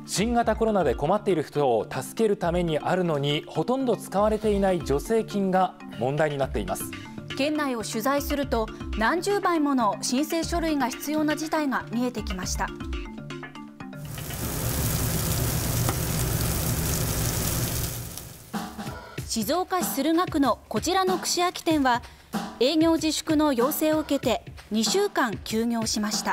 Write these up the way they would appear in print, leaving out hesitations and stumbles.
新型コロナで困っている人を助けるためにあるのにほとんど使われていない助成金が問題になっています。 県内を取材すると何十倍もの申請書類が必要な事態が見えてきました。静岡市駿河区のこちらの串焼き店は営業自粛の要請を受けて2週間休業しました。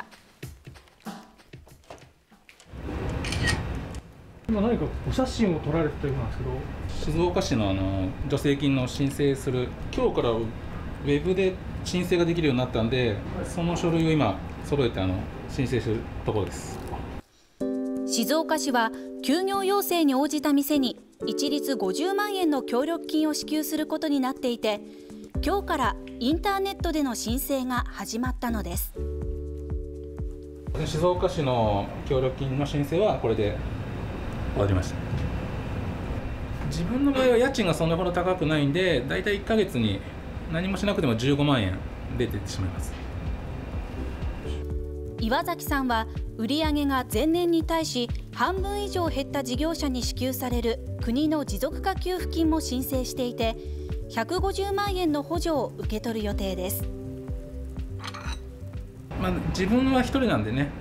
今何かお写真を撮られてたようなんですけど、 静岡市の助成金の申請する、今日からウェブで申請ができるようになったんで、その書類を今揃えて申請するところです。 静岡市は休業要請に応じた店に一律50万円の協力金を支給することになっていて、今日からインターネットでの申請が始まったのです。 静岡市の協力金の申請はこれで終わりました。自分の場合は家賃がそんなほど高くないんで、だいたい1ヶ月に何もしなくても15万円出てしまいます。 岩崎さんは売上が前年に対し半分以上減った事業者に支給される国の持続化給付金も申請していて、150万円の補助を受け取る予定です。 自分は一人なんでね、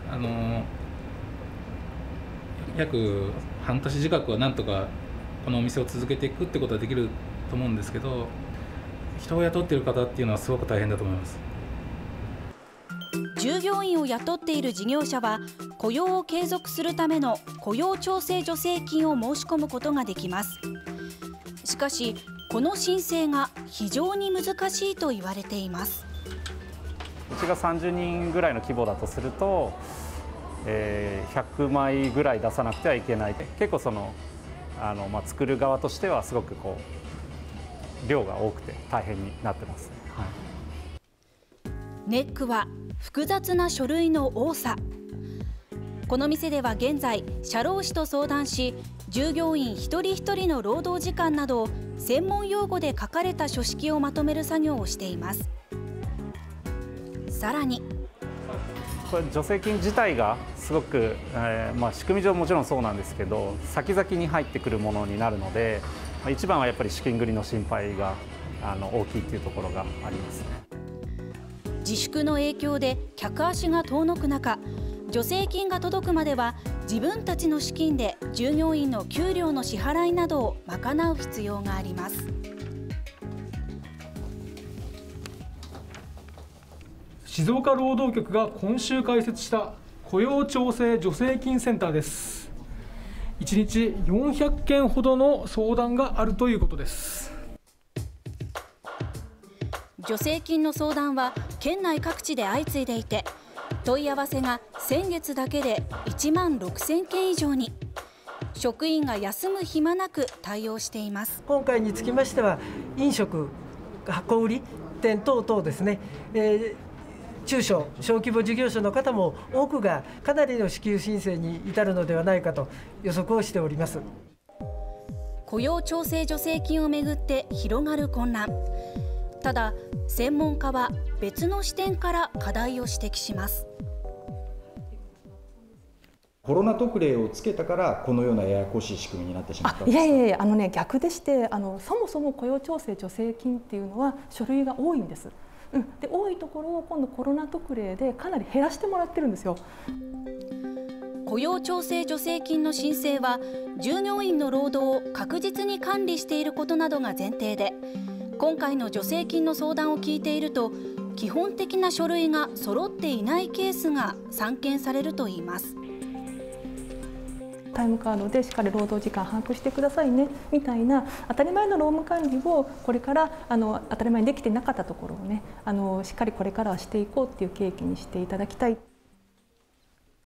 約半年近くはなんとかこのお店を続けていくってことはできると思うんですけど、人を雇っている方っていうのはすごく大変だと思います。 従業員を雇っている事業者は雇用を継続するための雇用調整助成金を申し込むことができます。しかしこの申請が非常に難しいと言われています。 うちが30人ぐらいの規模だとすると、100枚ぐらい出さなくてはいけない。結構作る側としてはすごく量が多くて大変になってますね。はい、 ネックは複雑な書類の多さ。この店では現在社労士と相談し、従業員一人一人の労働時間などを専門用語で書かれた書式をまとめる作業をしています。さらにこれ助成金自体がすごく、仕組み上もちろんそうなんですけど、先々に入ってくるものになるので、一番はやっぱり資金繰りの心配が大きいというところがありますね。 自粛の影響で客足が遠のく中、助成金が届くまでは自分たちの資金で従業員の給料の支払いなどを賄う必要があります。 静岡労働局が今週開設した雇用調整助成金センターです。1日400件ほどの相談があるということです。 助成金の相談は県内各地で相次いでいて、問い合わせが先月だけで1万6000件以上に。職員が休む暇なく対応しています。 今回につきましては飲食、箱売り店等々ですね、中小・小規模事業者の方も多くがかなりの支給申請に至るのではないかと予測をしております。 雇用調整助成金をめぐって広がる混乱。ただ専門家は別の視点から課題を指摘します。 コロナ特例をつけたからこのようなややこしい仕組みになってしまったんですか。 いや逆でして、そもそも雇用調整助成金っていうのは書類が多いんです。で多いところを今度コロナ特例でかなり減らしてもらってるんですよ。 雇用調整助成金の申請は従業員の労働を確実に管理していることなどが前提で、今回の助成金の相談を聞いていると基本的な書類が揃っていないケースが散見されるといいます。 タイムカードでしっかり労働時間把握してくださいねみたいな当たり前の労務管理をこれから当たり前にできてなかったところをね、しっかりこれからはしていこうっていう契機にしていただきたい。